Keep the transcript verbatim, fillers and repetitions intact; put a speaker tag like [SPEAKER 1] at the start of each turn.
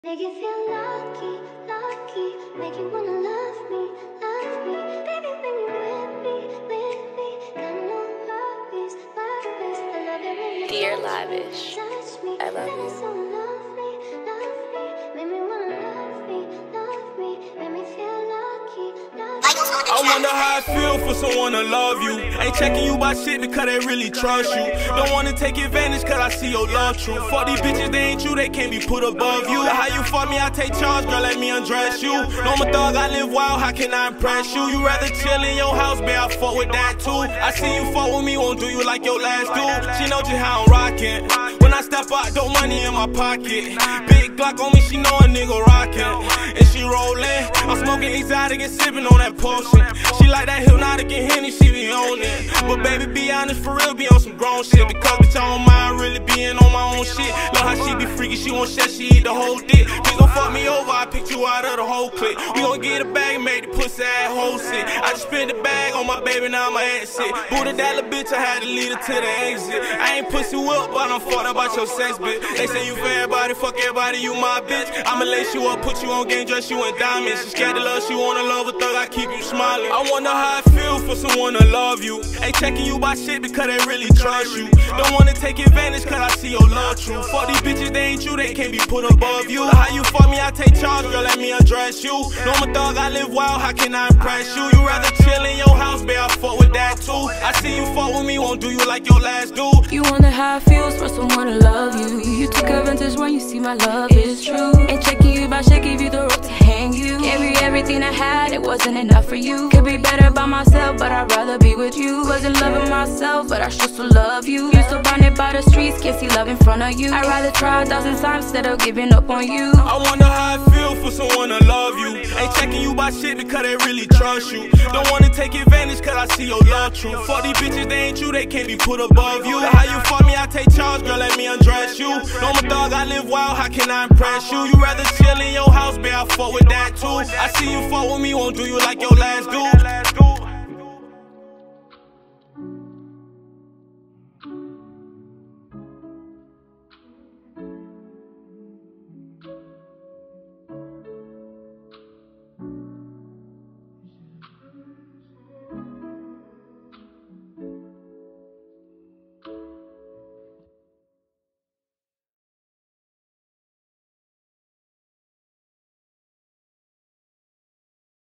[SPEAKER 1] Make you feel lucky, lucky. Make you wanna love me, love me. Baby, when you with me, with me. Got no worries, worries. I love it when you
[SPEAKER 2] Dear
[SPEAKER 1] touch
[SPEAKER 2] Lavish,
[SPEAKER 1] me, touch me.
[SPEAKER 2] I love
[SPEAKER 1] That
[SPEAKER 2] you.
[SPEAKER 1] is so lovely, lovely. Make me wanna love me, love me. Make me feel lucky, lucky.
[SPEAKER 3] I wonder how it feel for someone to love you. Ain't checking you by shit because they really trust you. Don't wanna take advantage cause I see your love true. Fuck these bitches, they ain't you, they can't be put above you. How you fuck me, I take charge, girl, let me undress you. No, I'm a thug, I live wild, how can I impress you? You rather chill in your house, babe, I fuck with that too. I see you fuck with me, won't do you like your last dude. She know just how I'm rockin'. When I step out, throw money in my pocket. Big Glock on me, she know a nigga rockin'. And she rollin', I'm smoking exotic and sippin' on that potion. She like that hypnotic and Henny, she be on it. But baby, be honest, for real, be on some grown shit. Because bitch, I don't mind really being on my own shit. Love how she be freaky, she won't share, she eat the whole dick. Please don't fuck me over, I picked you out of the whole clique. We gon' get a bag and make the pussy ass whole sick. I just spent the bag on my baby, now I'ma exit. Booted that little bitch, I had to lead her to the exit. I ain't pussy whip, but I'm fucked about your sex, bitch. They say you for everybody, fuck everybody, you my bitch. I'ma lace you up, put you on game, dress you in diamonds. She scared to love, she wanna love a thug, I keep you smiling. I wonder how it feel for someone to love you. Ain't checking you by shit because they really trust you. Don't wanna take advantage cause I see your love true. Fuck these bitches, they ain't you, they can't be put above you. How you fuck me, I take charge, girl, let me undress you. No, I'm a thug, I live wild, how can I impress you? You rather chill in your house, babe, I fuck with that too. I see you fuck with me, won't do you like your last dude.
[SPEAKER 4] You wonder how it feels for someone to love you. You took advantage when you see my love is true. Ain't checking you by shit, give you the rope to hang you. Gave you everything I had, it wasn't enough for you. Could be better by myself, but I'd rather be with you. Wasn't loving myself, but I should still love you. Used to bonded by the streets, can't see love in front of you. I'd rather try a thousand times instead of giving up on you.
[SPEAKER 3] I wonder how it feel for someone to love you. Ain't checking you by shit because they really trust you. Don't wanna take advantage cause I see your love true. Fuck these bitches, they ain't you, they can't be put above you. How you fuck me, I take charge, girl, let me undress you. No, I'm a thug, I live wild, how can I impress you? You rather chill in your house, babe, I fuck with that too. I see you fuck with me, won't do you like your last dude.